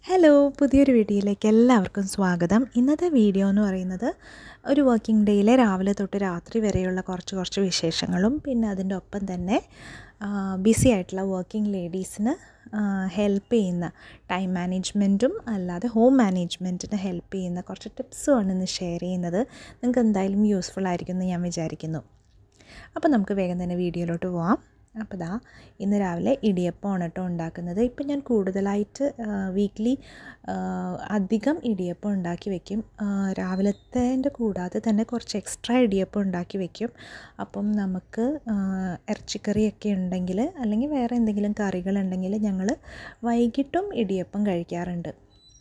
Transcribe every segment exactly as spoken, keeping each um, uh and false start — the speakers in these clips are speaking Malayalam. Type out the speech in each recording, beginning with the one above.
ഹലോ, പുതിയൊരു വീഡിയോയിലേക്ക് എല്ലാവർക്കും സ്വാഗതം. ഇന്നത്തെ വീഡിയോ എന്ന് പറയുന്നത് ഒരു വർക്കിംഗ് ഡേയിലെ രാവിലെ തൊട്ട് രാത്രി വരെയുള്ള കുറച്ച് കുറച്ച് വിശേഷങ്ങളും പിന്നെ അതിൻ്റെ ഒപ്പം തന്നെ ബിസി ആയിട്ടുള്ള വർക്കിംഗ് ലേഡീസിന് ഹെൽപ്പ് ചെയ്യുന്ന ടൈം മാനേജ്മെൻറ്റും അല്ലാതെ ഹോം മാനേജ്മെൻറ്റിന് ഹെൽപ്പ് ചെയ്യുന്ന കുറച്ച് ടിപ്സുമാണ് ഇന്ന് ഷെയർ ചെയ്യുന്നത്. നിങ്ങൾക്ക് എന്തായാലും യൂസ്ഫുൾ ആയിരിക്കും എന്ന് ഞാൻ വിചാരിക്കുന്നു. അപ്പോൾ നമുക്ക് വേഗം തന്നെ വീഡിയോയിലോട്ട് പോവാം. അപ്പോൾ ദാ ഇന്ന് രാവിലെ ഇടിയപ്പമാണ് കേട്ടോ ഉണ്ടാക്കുന്നത്. ഇപ്പം ഞാൻ കൂടുതലായിട്ട് വീക്ക്ലി അധികം ഇടിയപ്പം ഉണ്ടാക്കി വയ്ക്കും. രാവിലത്തേൻ്റെ കൂടാതെ തന്നെ കുറച്ച് എക്സ്ട്രാ ഇടിയപ്പം ഉണ്ടാക്കി വയ്ക്കും. അപ്പം നമുക്ക് ഇറച്ചിക്കറിയൊക്കെ ഉണ്ടെങ്കിൽ അല്ലെങ്കിൽ വേറെ എന്തെങ്കിലും കറികളുണ്ടെങ്കിൽ ഞങ്ങൾ വൈകിട്ടും ഇടിയപ്പം കഴിക്കാറുണ്ട്.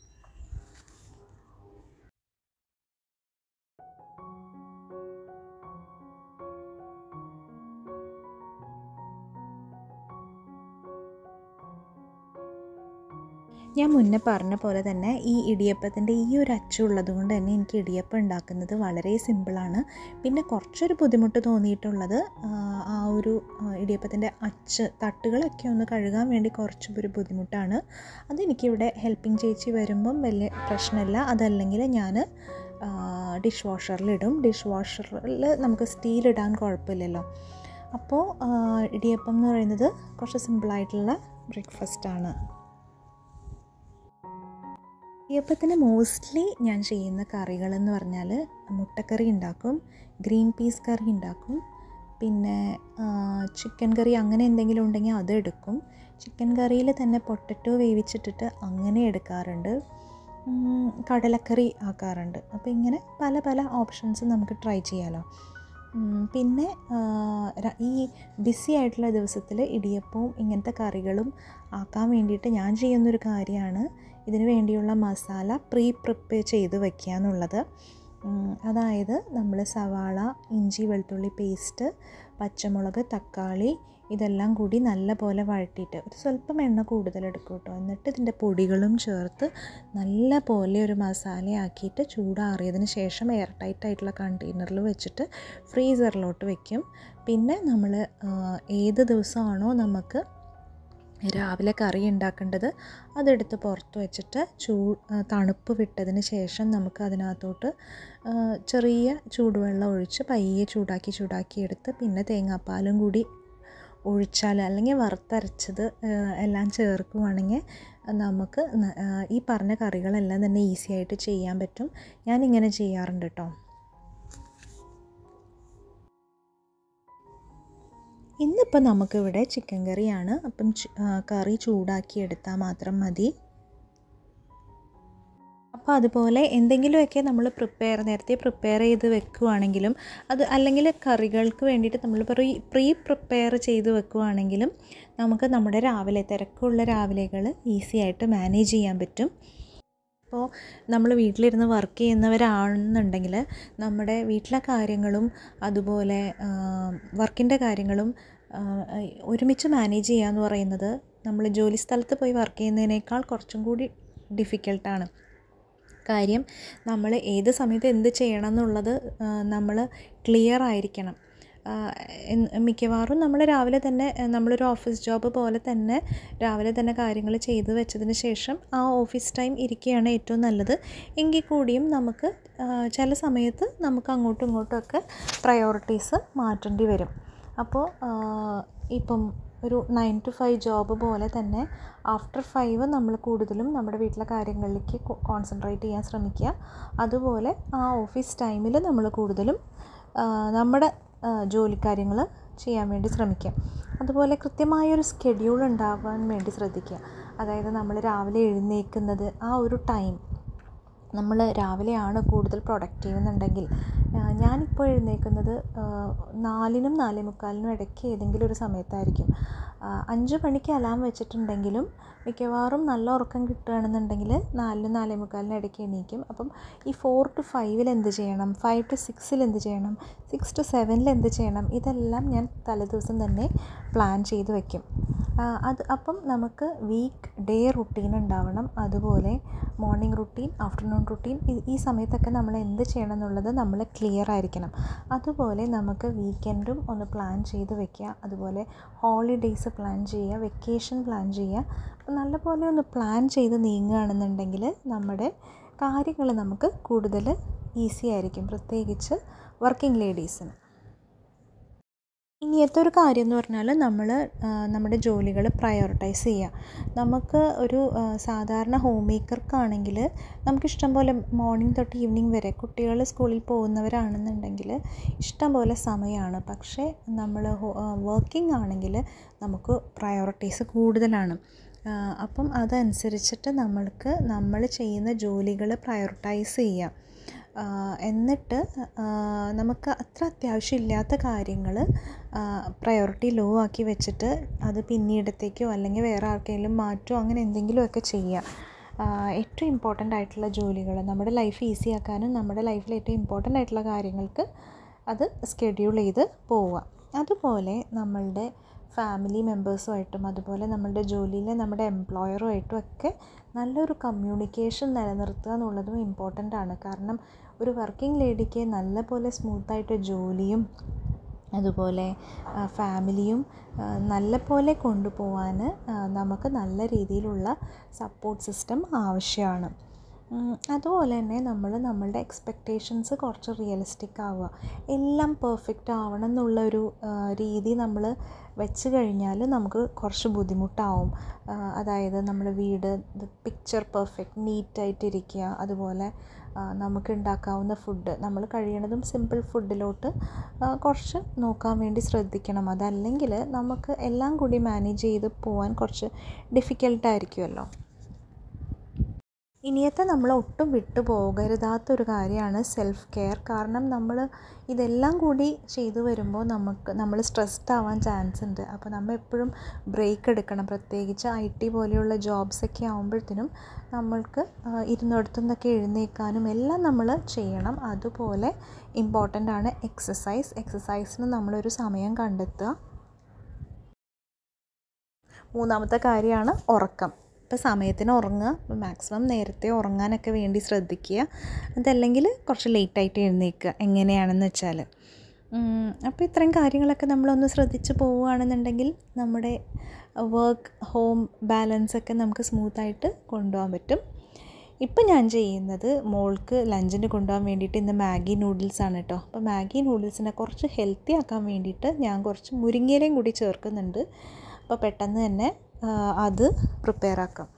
ഞാൻ മുന്നേ പറഞ്ഞ പോലെ തന്നെ ഈ ഇടിയപ്പത്തിൻ്റെ ഈ ഒരു അച്ചുള്ളത് കൊണ്ട് തന്നെ എനിക്ക് ഇടിയപ്പം ഉണ്ടാക്കുന്നത് വളരെ സിമ്പിളാണ്. പിന്നെ കുറച്ചൊരു ബുദ്ധിമുട്ട് തോന്നിയിട്ടുള്ളത് ആ ഒരു ഇടിയപ്പത്തിൻ്റെ അച്ച് തട്ടുകളൊക്കെ ഒന്ന് കഴുകാൻ വേണ്ടി കുറച്ചൊരു ബുദ്ധിമുട്ടാണ്. അതെനിക്കിവിടെ ഹെൽപ്പിംഗ് ചേച്ചി വരുമ്പം വലിയ പ്രശ്നമില്ല. അതല്ലെങ്കിൽ ഞാൻ ഡിഷ് വാഷറിലിടും. ഡിഷ് വാഷറിൽ നമുക്ക് സ്റ്റീലിടാൻ കുഴപ്പമില്ലല്ലോ. അപ്പോൾ ഇടിയപ്പം എന്ന് പറയുന്നത് കുറച്ച് സിമ്പിളായിട്ടുള്ള ബ്രേക്ക്ഫാസ്റ്റാണ്. ഇടിയപ്പത്തിന് മോസ്റ്റ്ലി ഞാൻ ചെയ്യുന്ന കറികളെന്ന് പറഞ്ഞാൽ മുട്ടക്കറി ഉണ്ടാക്കും, ഗ്രീൻ പീസ് കറി ഉണ്ടാക്കും, പിന്നെ ചിക്കൻ കറി അങ്ങനെ എന്തെങ്കിലും ഉണ്ടെങ്കിൽ അത് എടുക്കും. ചിക്കൻ കറിയിൽ തന്നെ പൊട്ടറ്റോ വേവിച്ചിട്ടിട്ട് അങ്ങനെ എടുക്കാറുണ്ട്, കടലക്കറി ആക്കാറുണ്ട്. അപ്പോൾ ഇങ്ങനെ പല പല ഓപ്ഷൻസ് നമുക്ക് ട്രൈ ചെയ്യാമല്ലോ. പിന്നെ ഈ ബിസി ആയിട്ടുള്ള ദിവസത്തിൽ ഇടിയപ്പവും ഇങ്ങനത്തെ കറികളും ആക്കാൻ വേണ്ടിയിട്ട് ഞാൻ ചെയ്യുന്നൊരു കാര്യമാണ് ഇതിന് വേണ്ടിയുള്ള മസാല പ്രീ പ്രിപ്പയർ ചെയ്ത് വയ്ക്കുക എന്നുള്ളത്. അതായത് നമ്മൾ സവാള, ഇഞ്ചി വെളുത്തുള്ളി പേസ്റ്റ്, പച്ചമുളക്, തക്കാളി ഇതെല്ലാം കൂടി നല്ല പോലെ വഴറ്റിയിട്ട് ഒരു സ്വല്പം എണ്ണ കൂടുതലെടുക്കും കേട്ടോ. എന്നിട്ട് ഇതിൻ്റെ പൊടികളും ചേർത്ത് നല്ല പോലെ ഒരു മസാലയാക്കിയിട്ട് ചൂടാറിയതിന് ശേഷം എയർ ടൈറ്റ് ആയിട്ടുള്ള കണ്ടെയ്നറിൽ വെച്ചിട്ട് ഫ്രീസറിലോട്ട് വെക്കും. പിന്നെ നമ്മൾ ഏത് ദിവസമാണോ നമുക്ക് രാവിലെ കറി ഉണ്ടാക്കേണ്ടത് അതെടുത്ത് പുറത്ത് വെച്ചിട്ട് ചൂ തണുപ്പ് വിട്ടതിന് ശേഷം നമുക്ക് അതിനകത്തോട്ട് ചെറിയ ചൂടുവെള്ളം ഒഴിച്ച് പയ്യെ ചൂടാക്കി ചൂടാക്കി എടുത്ത് പിന്നെ തേങ്ങാപ്പാലും കൂടി ഒഴിച്ചാൽ അല്ലെങ്കിൽ വറുത്തരച്ചത് എല്ലാം ചേർക്കുവാണെങ്കിൽ നമുക്ക് ഈ പറഞ്ഞ കറികളെല്ലാം തന്നെ ഈസി ആയിട്ട് ചെയ്യാൻ പറ്റും. ഞാനിങ്ങനെ ചെയ്യാറുണ്ട് കേട്ടോ. ഇന്നിപ്പോൾ നമുക്കിവിടെ ചിക്കൻ കറിയാണ്. അപ്പം കറി ചൂടാക്കി എടുത്താൽ മാത്രം മതി. അപ്പോൾ അതുപോലെ എന്തെങ്കിലുമൊക്കെ നമ്മൾ പ്രിപ്പയർ നേരത്തെ പ്രിപ്പയർ ചെയ്ത് വെക്കുകയാണെങ്കിലും അത് അല്ലെങ്കിൽ കറികൾക്ക് വേണ്ടിയിട്ട് നമ്മൾ പ്രീ പ്രീ പ്രിപ്പയർ ചെയ്ത് വെക്കുകയാണെങ്കിലും നമുക്ക് നമ്മുടെ രാവിലെ തിരക്കുള്ള രാവിലെകൾ ഈസി ആയിട്ട് മാനേജ് ചെയ്യാൻ പറ്റും. അപ്പോൾ നമ്മൾ വീട്ടിലിരുന്ന് വർക്ക് ചെയ്യുന്നവരാണെന്നുണ്ടെങ്കിൽ നമ്മുടെ വീട്ടിലെ കാര്യങ്ങളും അതുപോലെ വർക്കിൻ്റെ കാര്യങ്ങളും ഒരുമിച്ച് മാനേജ് ചെയ്യുക എന്ന് പറയുന്നത് നമ്മൾ ജോലി സ്ഥലത്ത് പോയി വർക്ക് ചെയ്യുന്നതിനേക്കാൾ കുറച്ചും കൂടി ഡിഫിക്കൽട്ടാണ്. കാര്യം നമ്മൾ ഏത് സമയത്ത് എന്ത് ചെയ്യണം എന്നുള്ളത് നമ്മൾ ക്ലിയർ ആയിരിക്കണം. മിക്കവാറും നമ്മൾ രാവിലെ തന്നെ നമ്മളൊരു ഓഫീസ് ജോബ് പോലെ തന്നെ രാവിലെ തന്നെ കാര്യങ്ങൾ ചെയ്ത് വെച്ചതിന് ശേഷം ആ ഓഫീസ് ടൈം ഇരിക്കുകയാണ് ഏറ്റവും നല്ലത്. എങ്കിൽ കൂടിയും നമുക്ക് ചില സമയത്ത് നമുക്ക് അങ്ങോട്ടും ഇങ്ങോട്ടും ഒക്കെ പ്രയോറിറ്റീസ് മാറ്റേണ്ടി വരും. അപ്പോൾ ഇപ്പം ഒരു നയൻ ടു ഫൈവ് ജോബ് പോലെ തന്നെ ആഫ്റ്റർ ഫൈവ് നമ്മൾ കൂടുതലും നമ്മുടെ വീട്ടിലെ കാര്യങ്ങളിലേക്ക് കോൺസെൻട്രേറ്റ് ചെയ്യാൻ ശ്രമിക്കുക. അതുപോലെ ആ ഓഫീസ് ടൈമിൽ നമ്മൾ കൂടുതലും നമ്മുടെ ജോലിക്കാര്യങ്ങൾ ചെയ്യാൻ വേണ്ടി ശ്രമിക്കുക. അതുപോലെ കൃത്യമായൊരു സ്കെഡ്യൂൾ ഉണ്ടാവാൻ വേണ്ടി ശ്രദ്ധിക്കുക. അതായത് നമ്മൾ രാവിലെ എഴുന്നേൽക്കുന്നത് ആ ഒരു ടൈം നമ്മൾ രാവിലെയാണ് കൂടുതൽ പ്രൊഡക്റ്റീവ് എന്നുണ്ടെങ്കിൽ ഞാനിപ്പോൾ എഴുന്നേൽക്കുന്നത് നാലിനും നാലേ മുക്കാലിനും ഇടയ്ക്ക് ഏതെങ്കിലും ഒരു സമയത്തായിരിക്കും. അഞ്ച് മണിക്ക് അലാം വെച്ചിട്ടുണ്ടെങ്കിലും മിക്കവാറും നല്ല ഉറക്കം കിട്ടുകയാണെന്നുണ്ടെങ്കിൽ നാലിനും നാലേ മുക്കാലിനും ഇടയ്ക്ക് എണീക്കും. അപ്പം ഈ ഫോർ ടു ഫൈവിൽ എന്ത് ചെയ്യണം, ഫൈവ് ടു സിക്സിൽ എന്ത് ചെയ്യണം, സിക്സ് ടു സെവനിൽ എന്ത് ചെയ്യണം, ഇതെല്ലാം ഞാൻ തലേദിവസം തന്നെ പ്ലാൻ ചെയ്ത് വയ്ക്കും. അത് അപ്പം നമുക്ക് വീക്ക് ഡേ റുട്ടീൻ ഉണ്ടാവണം. അതുപോലെ മോർണിംഗ് റുട്ടീൻ, ആഫ്റ്റർനൂൺ റുട്ടീൻ, ഈ സമയത്തൊക്കെ നമ്മൾ എന്ത് ചെയ്യണം എന്നുള്ളത് നമ്മൾ ക്ലിയർ ആയിരിക്കണം. അതുപോലെ നമുക്ക് വീക്കെൻഡും ഒന്ന് പ്ലാൻ ചെയ്ത് വെക്കുക. അതുപോലെ ഹോളിഡേയ്സ് പ്ലാൻ ചെയ്യുക, വെക്കേഷൻ പ്ലാൻ ചെയ്യുക. നല്ലപോലെ ഒന്ന് പ്ലാൻ ചെയ്ത് നീങ്ങുകയാണെന്നുണ്ടെങ്കിൽ നമ്മുടെ കാര്യങ്ങൾ നമുക്ക് കൂടുതൽ ഈസി ആയിരിക്കും, പ്രത്യേകിച്ച് വർക്കിംഗ് ലേഡീസിന്. ഇനിയത്തെ ഒരു കാര്യം എന്ന് പറഞ്ഞാൽ നമ്മൾ നമ്മുടെ ജോലികൾ പ്രയോറിറ്റൈസ് ചെയ്യുക. നമുക്ക് ഒരു സാധാരണ ഹോം മേക്കർക്കാണെങ്കിൽ നമുക്കിഷ്ടം പോലെ മോർണിംഗ് തൊട്ട് ഈവനിങ് വരെ, കുട്ടികൾ സ്കൂളിൽ പോകുന്നവരാണെന്നുണ്ടെങ്കിൽ ഇഷ്ടം പോലെ സമയമാണ്. പക്ഷേ നമ്മൾ വർക്കിംഗ് ആണെങ്കിൽ നമുക്ക് പ്രയോറിറ്റീസ് കൂടുതലാണ്. അപ്പം അതനുസരിച്ചിട്ട് നമ്മൾക്ക് നമ്മൾ ചെയ്യുന്ന ജോലികൾ പ്രയോറിറ്റൈസ് ചെയ്യുക. എന്നിട്ട് നമുക്ക് അത്ര അത്യാവശ്യമില്ലാത്ത കാര്യങ്ങൾ പ്രയോറിറ്റി ലോ ആക്കി വെച്ചിട്ട് അത് പിന്നീടത്തേക്കോ അല്ലെങ്കിൽ വേറെ ആർക്കെങ്കിലും മാറ്റുമോ അങ്ങനെ എന്തെങ്കിലുമൊക്കെ ചെയ്യുക. ഏറ്റവും ഇമ്പോർട്ടൻ്റ് ആയിട്ടുള്ള ജോലികൾ നമ്മുടെ ലൈഫ് ഈസി ആക്കാനും നമ്മുടെ ലൈഫിൽ ഏറ്റവും ഇമ്പോർട്ടൻ്റ് ആയിട്ടുള്ള കാര്യങ്ങൾക്ക് അത് സ്കെഡ്യൂൾ ചെയ്ത് പോവുക. അതുപോലെ നമ്മളുടെ ഫാമിലി മെമ്പേഴ്സുമായിട്ടും അതുപോലെ നമ്മളുടെ ജോലിയിലെ നമ്മുടെ എംപ്ലോയറുമായിട്ടും ഒക്കെ നല്ലൊരു കമ്മ്യൂണിക്കേഷൻ നിലനിർത്തുക എന്നുള്ളതും ഇമ്പോർട്ടൻ്റ് ആണ്. കാരണം ഒരു വർക്കിംഗ് ലേഡിക്ക് നല്ലപോലെ സ്മൂത്തായിട്ട് ജോലിയും അതുപോലെ ഫാമിലിയും നല്ലപോലെ കൊണ്ടുപോകാൻ നമുക്ക് നല്ല രീതിയിലുള്ള സപ്പോർട്ട് സിസ്റ്റം ആവശ്യമാണ്. അതുപോലെ തന്നെ നമ്മൾ നമ്മളുടെ എക്സ്പെക്റ്റേഷൻസ് കുറച്ച് റിയലിസ്റ്റിക് ആവുക. എല്ലാം പെർഫെക്റ്റ് ആവണം എന്നുള്ളൊരു രീതി നമ്മൾ വെച്ച് കഴിഞ്ഞാൽ നമുക്ക് കുറച്ച് ബുദ്ധിമുട്ടാവും. അതായത് നമ്മുടെ വീട് പിക്ചർ പെർഫെക്റ്റ് നീറ്റായിട്ടിരിക്കുക. അതുപോലെ നമുക്ക് ഉണ്ടാക്കാവുന്ന ഫുഡ് നമ്മൾ കഴിയണതും സിമ്പിൾ ഫുഡിലോട്ട് കുറച്ച് നോക്കാൻ വേണ്ടി ശ്രദ്ധിക്കണം. അതല്ലെങ്കിൽ നമുക്ക് എല്ലാം കൂടി മാനേജ് ചെയ്ത് പോകാൻ കുറച്ച് ഡിഫിക്കൽട്ടായിരിക്കുമല്ലോ. ഇനിയത്തെ നമ്മൾ ഒട്ടും വിട്ടു പോകരുതാത്തൊരു കാര്യമാണ് സെൽഫ് കെയർ. കാരണം നമ്മൾ ഇതെല്ലാം കൂടി ചെയ്തു വരുമ്പോൾ നമുക്ക് നമ്മൾ സ്ട്രെസ്ഡ് ആവാൻ ചാൻസ് ഉണ്ട്. അപ്പോൾ നമ്മൾ എപ്പോഴും ബ്രേക്ക് എടുക്കണം. പ്രത്യേകിച്ച് ഐ ടി പോലെയുള്ള ജോബ്സൊക്കെ ആകുമ്പോഴത്തേനും നമ്മൾക്ക് ഇരുന്നിടത്തു നിന്നൊക്കെ എഴുന്നേൽക്കാനും എല്ലാം നമ്മൾ ചെയ്യണം. അതുപോലെ ഇമ്പോർട്ടൻ്റ് ആണ് എക്സസൈസ്. എക്സസൈസിന് നമ്മളൊരു സമയം കണ്ടെത്തുക. മൂന്നാമത്തെ കാര്യമാണ് ഉറക്കം. ഇപ്പോൾ സമയത്തിന് ഉറങ്ങുക, മാക്സിമം നേരത്തെ ഉറങ്ങാനൊക്കെ വേണ്ടി ശ്രദ്ധിക്കുക. അതല്ലെങ്കിൽ കുറച്ച് ലേറ്റായിട്ട് എഴുന്നേൽക്കുക എങ്ങനെയാണെന്ന് വെച്ചാൽ. അപ്പോൾ ഇത്രയും കാര്യങ്ങളൊക്കെ നമ്മളൊന്ന് ശ്രദ്ധിച്ച് പോവുകയാണെന്നുണ്ടെങ്കിൽ നമ്മുടെ വർക്ക് ഹോം ബാലൻസൊക്കെ നമുക്ക് സ്മൂത്തായിട്ട് കൊണ്ടുപോകാൻ പറ്റും. ഇപ്പം ഞാൻ ചെയ്യുന്നത് മോൾക്ക് ലഞ്ചിന് കൊണ്ടുപോകാൻ വേണ്ടിയിട്ട് ഇന്ന് മാഗി നൂഡിൽസാണ് കേട്ടോ. അപ്പോൾ മാഗി നൂഡിൽസിനെ കുറച്ച് ഹെൽത്തി ആക്കാൻ വേണ്ടിയിട്ട് ഞാൻ കുറച്ച് മുരിങ്ങയിലയും കൂടി ചേർക്കുന്നുണ്ട്. അപ്പോൾ പെട്ടെന്ന് തന്നെ അത് പ്രിപ്പയർ ആക്കാം.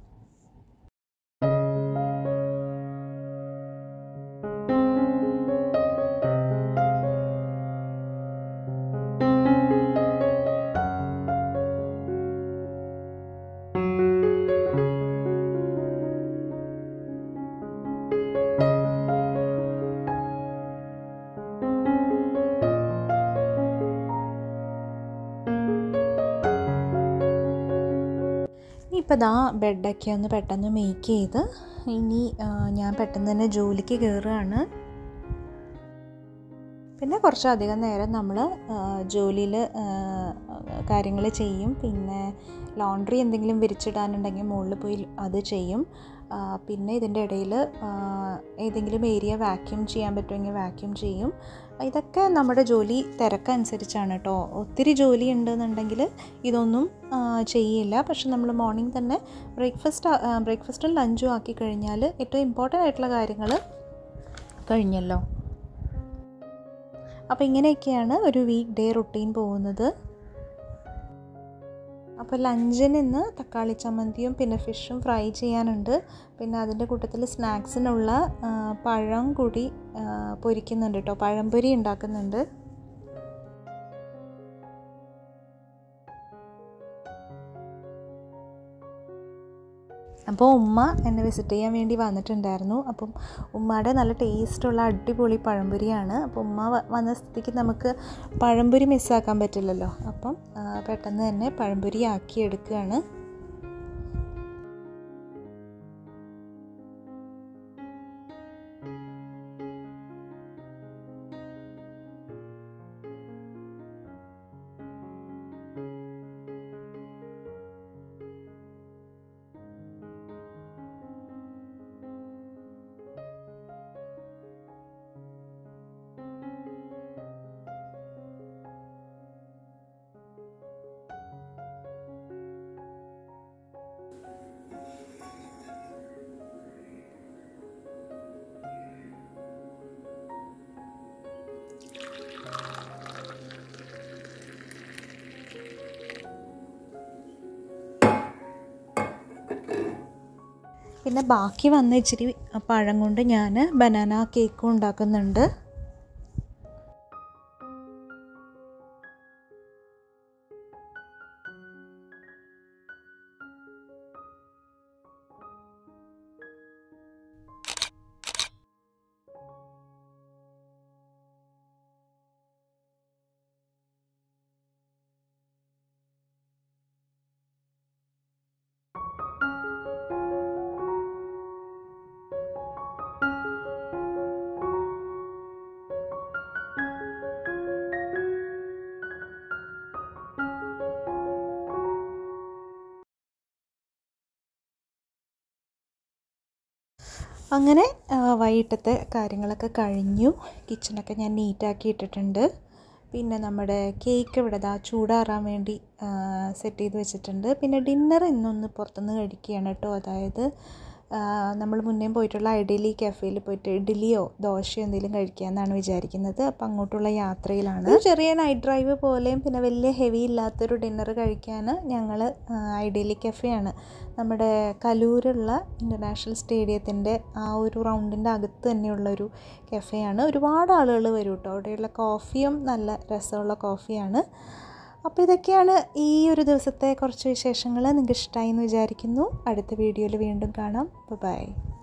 ഇപ്പോൾ ദാ ബെഡൊക്കെ ഒന്ന് പെട്ടെന്ന് മേക്ക് ചെയ്ത് ഇനി ഞാൻ പെട്ടെന്ന് തന്നെ ജോലിക്ക് കയറുകയാണ്. പിന്നെ കുറച്ചധികം നേരം നമ്മൾ ജോലിയിൽ കാര്യങ്ങൾ ചെയ്യും. പിന്നെ ലോണ്ട്രി എന്തെങ്കിലും വിരിച്ചിടാനുണ്ടെങ്കിൽ മുകളിൽ പോയി അത് ചെയ്യും. പിന്നെ ഇതിൻ്റെ ഇടയിൽ ഏതെങ്കിലും ഏരിയ വാക്യൂം ചെയ്യാൻ പറ്റുമെങ്കിൽ വാക്യൂം ചെയ്യും. ഇതൊക്കെ നമ്മുടെ ജോലി തിരക്കനുസരിച്ചാണ് കേട്ടോ. ഒത്തിരി ജോലി ഉണ്ടെന്നുണ്ടെങ്കിൽ ഇതൊന്നും ചെയ്യില്ല. പക്ഷെ നമ്മൾ മോർണിംഗ് തന്നെ ബ്രേക്ക്ഫാസ്റ്റ് ബ്രേക്ക്ഫാസ്റ്റും ലഞ്ചും ആക്കി കഴിഞ്ഞാൽ ഏറ്റവും ഇമ്പോർട്ടൻ്റ് ആയിട്ടുള്ള കാര്യങ്ങൾ കഴിഞ്ഞല്ലോ. അപ്പോൾ ഇങ്ങനെയൊക്കെയാണ് ഒരു വീക്ക് ഡേ റുട്ടീൻ പോകുന്നത്. അപ്പോൾ ലഞ്ചിന് ഇന്ന് തക്കാളി ചമ്മന്തിയും പിന്നെ ഫിഷും ഫ്രൈ ചെയ്യാനുണ്ട്. പിന്നെ അതിൻ്റെ കൂട്ടത്തിൽ സ്നാക്സിനുള്ള പഴം കൂടി പൊരിക്കുന്നുണ്ട് കേട്ടോ. പഴംപൊരി ഉണ്ടാക്കുന്നുണ്ട്. അപ്പോൾ ഉമ്മ എന്നെ വിസിറ്റ് ചെയ്യാൻ വേണ്ടി വന്നിട്ടുണ്ടായിരുന്നു. അപ്പം ഉമ്മയുടെ നല്ല ടേസ്റ്റുള്ള അടിപൊളി പഴംപൊരിയാണ്. അപ്പോൾ ഉമ്മ വന്ന സ്ഥിതിക്ക് നമുക്ക് പഴംപൊരി മിസ്സാക്കാൻ പറ്റില്ലല്ലോ. അപ്പം പെട്ടെന്ന് തന്നെ പഴംപൊരി ആക്കി എടുക്കുകയാണ്. പിന്നെ ബാക്കി വന്ന ഇച്ചിരി പഴം കൊണ്ട് ഞാൻ ബനാന കേക്കും ഉണ്ടാക്കുന്നുണ്ട്. അങ്ങനെ വൈകിട്ടത്തെ കാര്യങ്ങളൊക്കെ കഴിഞ്ഞു. കിച്ചണൊക്കെ ഞാൻ നീറ്റാക്കി ഇട്ടിട്ടുണ്ട്. പിന്നെ നമ്മുടെ കേക്ക് ഇവിടെ ദാ ചൂടാറാൻ വേണ്ടി സെറ്റ് ചെയ്ത് വെച്ചിട്ടുണ്ട്. പിന്നെ ഡിന്നർ ഇന്നൊന്ന് പുറത്തുനിന്ന് കഴിക്കുകയാണ് കേട്ടോ. അതായത് നമ്മൾ മുന്നേ പോയിട്ടുള്ള ഐഡിയലി കഫേയിൽ പോയിട്ട് ഇഡ്ഡലിയോ ദോശയോ എന്തെങ്കിലും കഴിക്കാമെന്നാണ് വിചാരിക്കുന്നത്. അപ്പോൾ അങ്ങോട്ടുള്ള യാത്രയിലാണ്. ചെറിയ നൈറ്റ് ഡ്രൈവ് പോലെയും പിന്നെ വലിയ ഹെവി ഇല്ലാത്തൊരു ഡിന്നർ കഴിക്കാൻ ഞങ്ങൾ ഐഡിയലി കഫേയാണ്, നമ്മുടെ കലൂരുള്ള ഇൻ്റർനാഷണൽ സ്റ്റേഡിയത്തിൻ്റെ ആ ഒരു റൗണ്ടിൻ്റെ അകത്ത് തന്നെയുള്ളൊരു കഫേയാണ്. ഒരുപാട് ആളുകൾ വരും കേട്ടോ. അവിടെയുള്ള കോഫിയും നല്ല രസമുള്ള കോഫിയാണ്. അപ്പോൾ ഇതൊക്കെയാണ് ഈ ഒരു ദിവസത്തെ കുറച്ച് വിശേഷങ്ങൾ. നിങ്ങൾക്ക് ഇഷ്ടമായി എന്ന് വിചാരിക്കുന്നു. അടുത്ത വീഡിയോയിൽ വീണ്ടും കാണാം. ബൈ.